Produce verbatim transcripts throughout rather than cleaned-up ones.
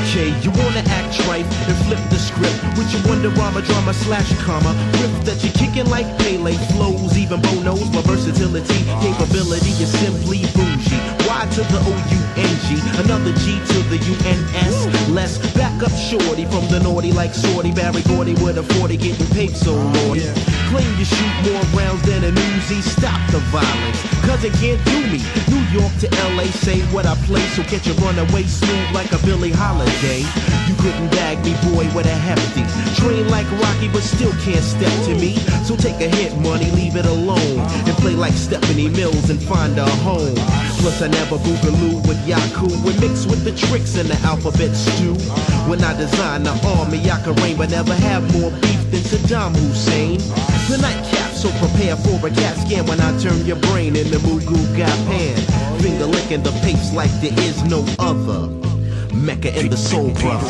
Okay, you wanna act tripe and flip the script with your wonder drama, drama slash comma. Riff that you're kicking like Pele flows, even Bo knows my versatility, capability is simply bougie. Y to the O U N G, another G to the U N S. Let's back up shorty from the naughty like Sorty, Barry Gordy with a forty getting paid so naughty. Claim you shoot more rounds than an Uzi, stop the violence, cause it can't do me. New York to L A, say what I play, so catch a runaway smooth like a Billie Holiday. You couldn't bag me, boy, with a hefty. Train like Rocky, but still can't step to me. So take a hit, money, leave it alone, and play like Stephanie Mills and find a home. Plus I never boogaloo with Yaku, and mix with the tricks in the alphabet stew. When I design the army, I can reign, but never have more beef than Saddam Hussein. The nightcap, so prepare for a cat scan when I turn your brain into Mugu Gapan. Finger licking the pace like there is no other. Mecca and the Soul Brother.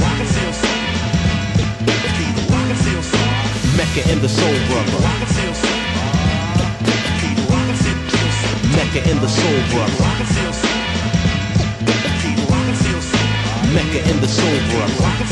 Mecca and the Soul Brother. Mecca and the Soul Brother. Mecca and the Soul Brother.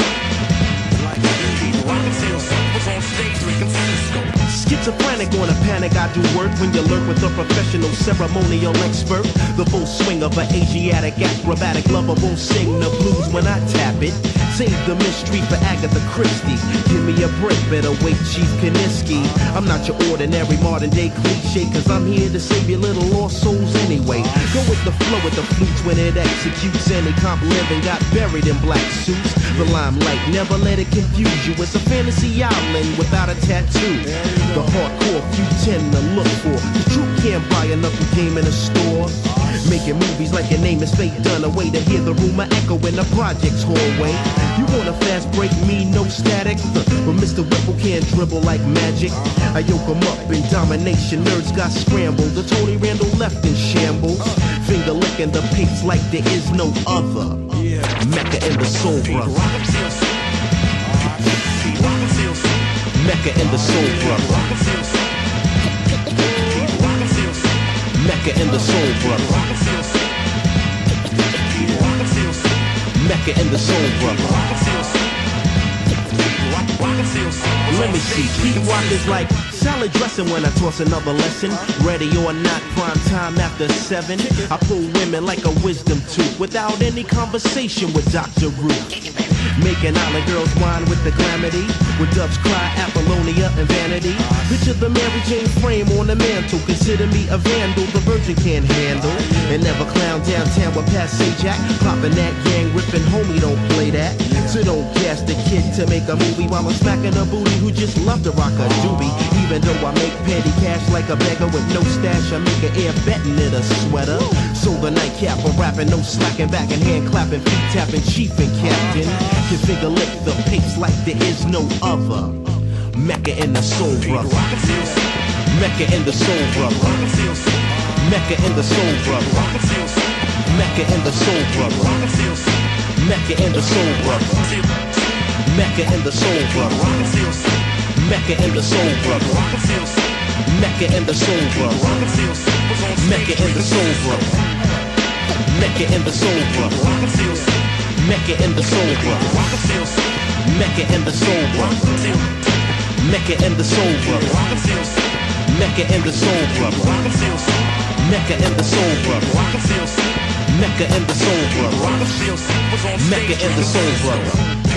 Schizophrenic on a panic, I do work when you lurk with a professional ceremonial expert. The full swing of an Asiatic acrobatic lover won't sing the blues when I tap it. Save the mystery for Agatha Christie. Give me a break, better wait, Chief Kaniski. I'm not your ordinary modern day cliche, cause I'm here to save your little lost souls anyway. Go with the flow with the flutes when it executes. Any comp living got buried in black suits. The limelight, never let it confuse you. It's a fantasy island without a tattoo. The hardcore few tend to look for. The truth can't buy enough game in a store. Making movies like your name is Faye Dunaway, to hear the rumor echo in the project's hallway. You want a fast break, me no static, but Mister Whipple can't dribble like magic. I yoke him up in domination, nerds got scrambled. The Tony Randall left in shambles. Finger licking the pace like there is no other. Mecca and the Soul Brother. Mecca and the Soul Brother. Mecca and the Soul Brother. Mecca and the Soul Brother. Let me see, Pete Rock is like salad dressing when I toss another lesson. Ready or not, prime time after seven. I pull women like a wisdom tooth without any conversation with Doctor Ruth. Making island girls whine with the calamity. When doves cry, Apollonia and vanity. Picture the Mary Jane frame on the mantle. Consider me a vandal the virgin can't handle. And never clown downtown with Passe Jack. Popping that gang, ripping homie, don't play that. So don't gas the kid to make a movie while I'm smacking a booty who just love to rock a doobie. Even though I make petty cash like a beggar with no stash, I make an air betting in a sweater. So the nightcap, I'm rapping, no slacking back and hand clapping, feet tapping, chief and captain. Can figure lick the pace like there is no other. Mecca and the Soul Brother. Mecca and the Soul Brother. Mecca and the Soul Brother. Mecca and the Soul Brother. Mecca and the Soul Brother. Mecca and the Soul Brother. Mecca and the Soul Brother. Mecca and the Soul Brother. Mecca and the Soul Brother. Mecca and the Soul Brother. Mecca and the Soul Brother. Mecca and the Soul Brother. Mecca and the Soul Brother. Mecca and the Soul Brother. Mecca and the Soul Brother. Mecca and the Soul Brother. Mecca and the Soul Brother.